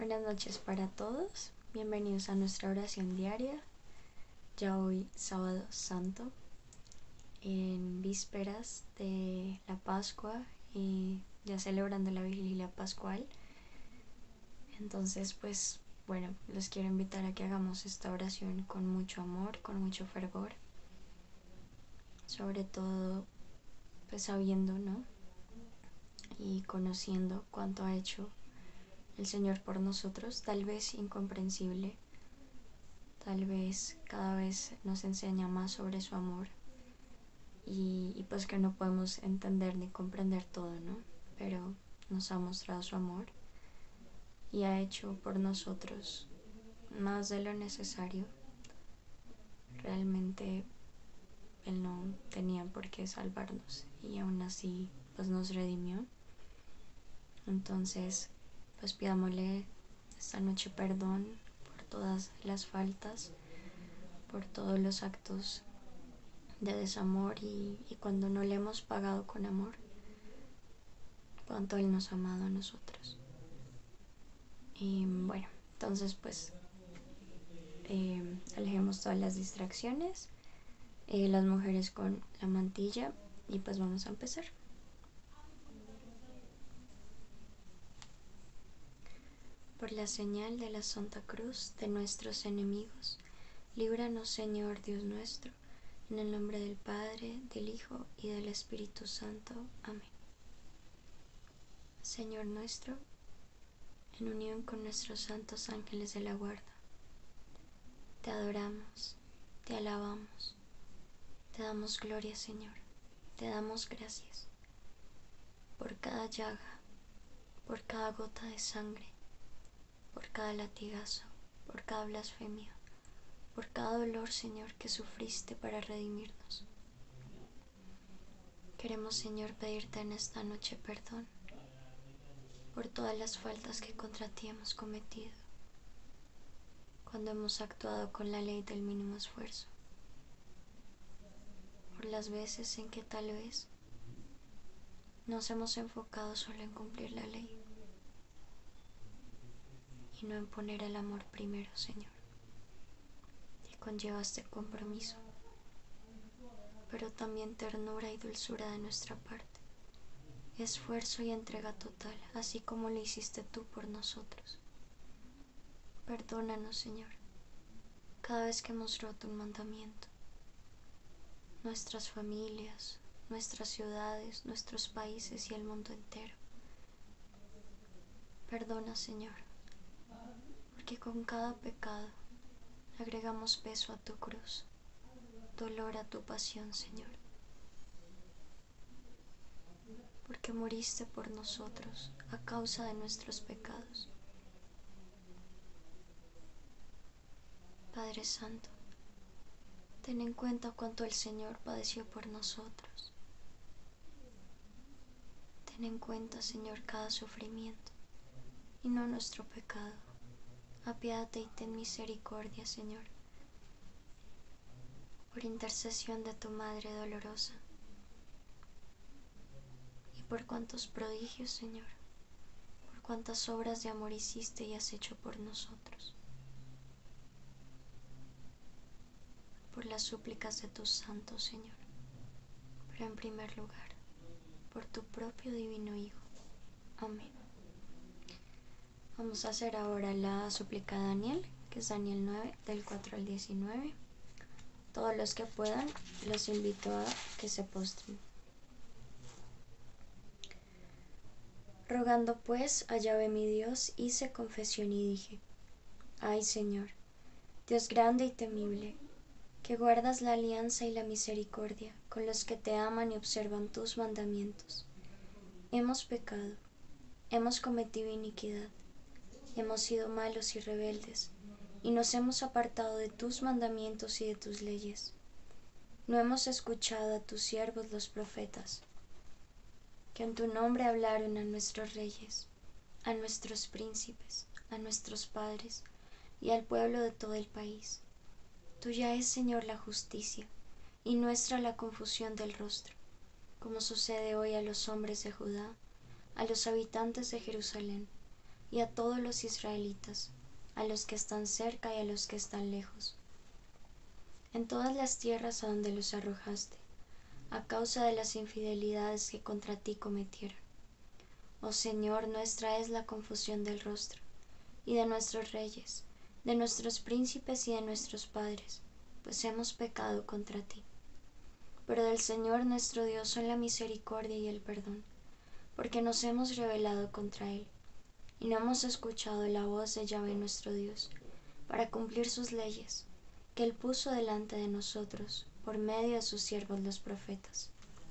Buenas noches para todos, bienvenidos a nuestra oración diaria, ya hoy sábado santo, en vísperas de la Pascua y ya celebrando la vigilia pascual. Entonces pues bueno, los quiero invitar a que hagamos esta oración con mucho amor, con mucho fervor, sobre todo pues sabiendo, ¿no? Y conociendo cuánto ha hecho el Señor por nosotros, tal vez incomprensible. Tal vez cada vez nos enseña más sobre su amor y pues que no podemos entender ni comprender todo, ¿no? Pero nos ha mostrado su amor y ha hecho por nosotros más de lo necesario. Realmente Él no tenía por qué salvarnos y aún así pues nos redimió. Entonces pues pidámosle esta noche perdón por todas las faltas, por todos los actos de desamor y cuando no le hemos pagado con amor, cuánto Él nos ha amado a nosotros. Y bueno, entonces pues alejemos todas las distracciones, las mujeres con la mantilla y pues vamos a empezar. Por la señal de la Santa Cruz de nuestros enemigos, líbranos Señor Dios nuestro, en el nombre del Padre, del Hijo y del Espíritu Santo. Amén. Señor nuestro, en unión con nuestros santos ángeles de la guarda, te adoramos, te alabamos, te damos gloria, Señor, te damos gracias por cada llaga, por cada gota de sangre, por cada latigazo, por cada blasfemia, por cada dolor, Señor, que sufriste para redimirnos. Queremos, Señor, pedirte en esta noche perdón por todas las faltas que contra ti hemos cometido, cuando hemos actuado con la ley del mínimo esfuerzo, por las veces en que tal vez nos hemos enfocado solo en cumplir la ley y no en poner el amor primero, Señor, que conlleva este compromiso, pero también ternura y dulzura de nuestra parte, esfuerzo y entrega total, así como lo hiciste tú por nosotros. Perdónanos, Señor, cada vez que hemos roto un mandamiento, nuestras familias, nuestras ciudades, nuestros países y el mundo entero. Perdona, Señor, porque con cada pecado agregamos peso a tu cruz, dolor a tu pasión, Señor, porque moriste por nosotros a causa de nuestros pecados. Padre Santo, ten en cuenta cuánto el Señor padeció por nosotros. Ten en cuenta, Señor, cada sufrimiento y no nuestro pecado. Apiádate y ten misericordia, Señor, por intercesión de tu Madre dolorosa, y por cuantos prodigios, Señor, por cuantas obras de amor hiciste y has hecho por nosotros, por las súplicas de tus santos, Señor, pero en primer lugar, por tu propio divino Hijo. Amén. Vamos a hacer ahora la súplica de Daniel, que es Daniel 9, del 4 al 19. Todos los que puedan, los invito a que se postren. Rogando pues a Yahvé mi Dios, hice confesión y dije: Ay Señor, Dios grande y temible, que guardas la alianza y la misericordia con los que te aman y observan tus mandamientos. Hemos pecado, hemos cometido iniquidad, hemos sido malos y rebeldes, y nos hemos apartado de tus mandamientos y de tus leyes. No hemos escuchado a tus siervos los profetas, que en tu nombre hablaron a nuestros reyes, a nuestros príncipes, a nuestros padres y al pueblo de todo el país. Tuya es, Señor, la justicia, y nuestra la confusión del rostro, como sucede hoy a los hombres de Judá, a los habitantes de Jerusalén, y a todos los israelitas, a los que están cerca y a los que están lejos, en todas las tierras a donde los arrojaste, a causa de las infidelidades que contra ti cometieron. Oh Señor, nuestra es la confusión del rostro, y de nuestros reyes, de nuestros príncipes y de nuestros padres, pues hemos pecado contra ti. Pero del Señor nuestro Dios son la misericordia y el perdón, porque nos hemos rebelado contra Él, y no hemos escuchado la voz de Yahvé nuestro Dios, para cumplir sus leyes, que Él puso delante de nosotros, por medio de sus siervos los profetas.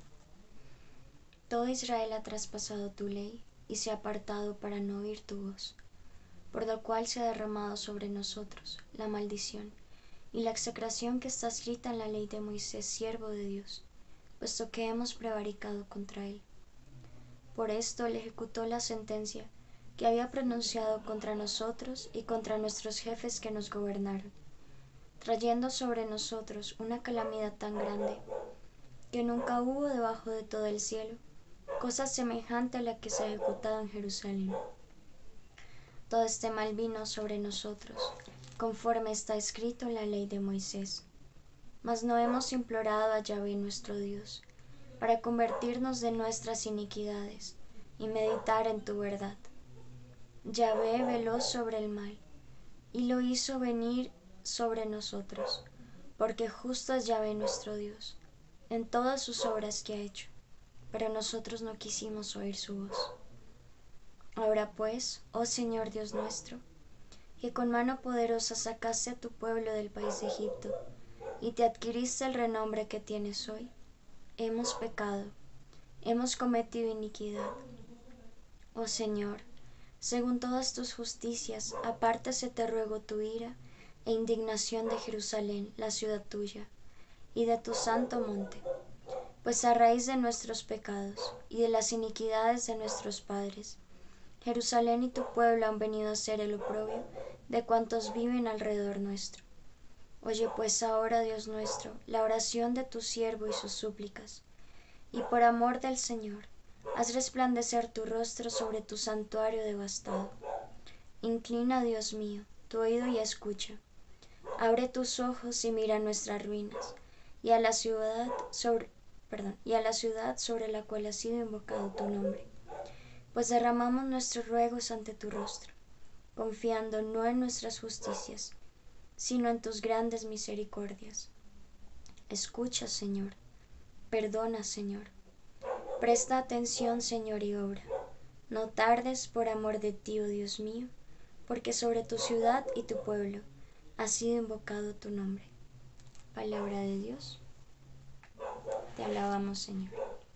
Todo Israel ha traspasado tu ley, y se ha apartado para no oír tu voz, por lo cual se ha derramado sobre nosotros la maldición y la execración que está escrita en la ley de Moisés, siervo de Dios, puesto que hemos prevaricado contra Él. Por esto Él ejecutó la sentencia que había pronunciado contra nosotros y contra nuestros jefes que nos gobernaron, trayendo sobre nosotros una calamidad tan grande que nunca hubo debajo de todo el cielo cosa semejante a la que se ha ejecutado en Jerusalén. Todo este mal vino sobre nosotros, conforme está escrito en la ley de Moisés. Mas no hemos implorado a Yahvé nuestro Dios, para convertirnos de nuestras iniquidades y meditar en tu verdad. Yahvé veló sobre el mal, y lo hizo venir sobre nosotros, porque justo es Yahvé nuestro Dios, en todas sus obras que ha hecho, pero nosotros no quisimos oír su voz. Ahora pues, oh Señor Dios nuestro, que con mano poderosa sacaste a tu pueblo del país de Egipto, y te adquiriste el renombre que tienes hoy, hemos pecado, hemos cometido iniquidad. Oh Señor, según todas tus justicias, apártase te ruego tu ira e indignación de Jerusalén, la ciudad tuya, y de tu santo monte, pues a raíz de nuestros pecados y de las iniquidades de nuestros padres, Jerusalén y tu pueblo han venido a ser el oprobio de cuantos viven alrededor nuestro. Oye pues ahora, Dios nuestro, la oración de tu siervo y sus súplicas, y por amor del Señor, haz resplandecer tu rostro sobre tu santuario devastado. Inclina, Dios mío, tu oído y escucha. Abre tus ojos y mira nuestras ruinas, y a la ciudad sobre la cual ha sido invocado tu nombre. Pues derramamos nuestros ruegos ante tu rostro, confiando no en nuestras justicias, sino en tus grandes misericordias. Escucha, Señor, perdona, Señor. Presta atención, Señor, y obra. No tardes por amor de ti, oh Dios mío, porque sobre tu ciudad y tu pueblo ha sido invocado tu nombre. Palabra de Dios. Te alabamos, Señor.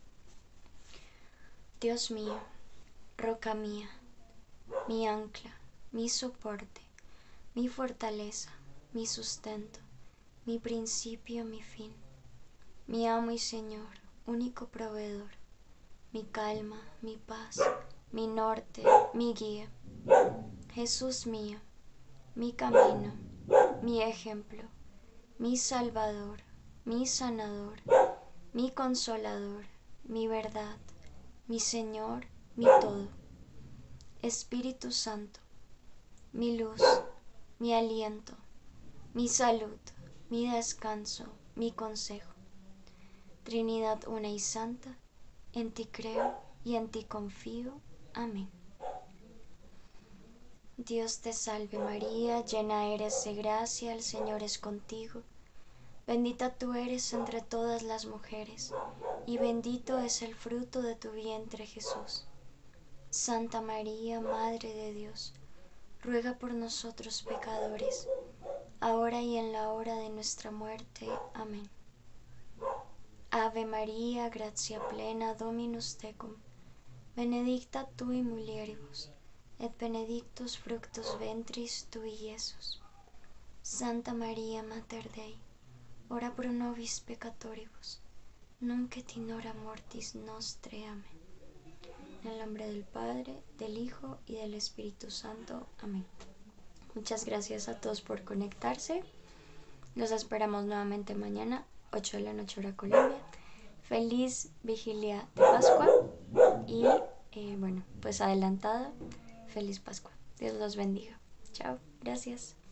Dios mío, roca mía, mi ancla, mi soporte, mi fortaleza, mi sustento, mi principio, mi fin, mi amo y Señor, único proveedor, mi calma, mi paz, mi norte, mi guía, Jesús mío, mi camino, mi ejemplo, mi Salvador, mi sanador, mi consolador, mi verdad, mi Señor, mi todo. Espíritu Santo, mi luz, mi aliento, mi salud, mi descanso, mi consejo. Trinidad una y santa, en ti creo y en ti confío. Amén. Dios te salve María, llena eres de gracia, el Señor es contigo. Bendita tú eres entre todas las mujeres, y bendito es el fruto de tu vientre Jesús. Santa María, Madre de Dios, ruega por nosotros pecadores, ahora y en la hora de nuestra muerte. Amén. Ave María, gratia plena, Dominus tecum, benedicta tu in mulieribus, et benedictus fructus ventris tui, Iesus. Santa María, Mater Dei, ora pro nobis peccatoribus, nunc et in hora mortis nostre. Amén. En el nombre del Padre, del Hijo y del Espíritu Santo. Amén. Muchas gracias a todos por conectarse. Los esperamos nuevamente mañana, 8 de la noche hora Colombia. Feliz vigilia de Pascua y bueno, pues adelantada, feliz Pascua. Dios los bendiga. Chao, gracias.